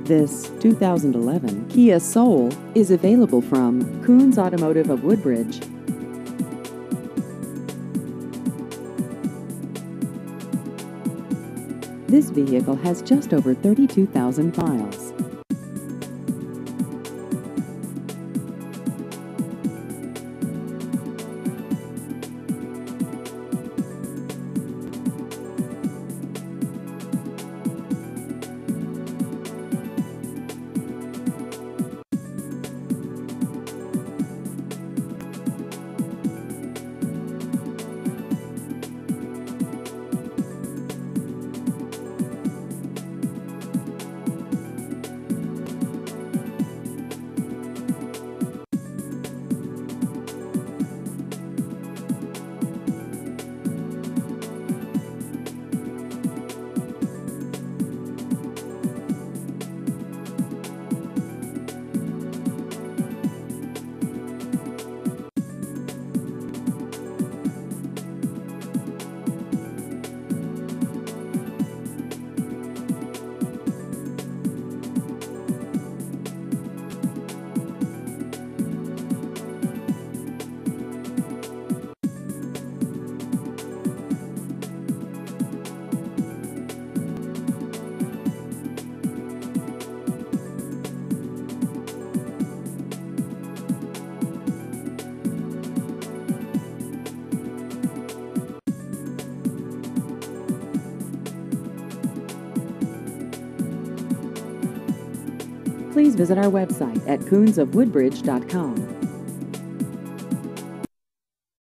This 2011 Kia Soul is available from Koons Automotive of Woodbridge. This vehicle has just over 32,000 miles. Please visit our website at koonsofwoodbridge.com.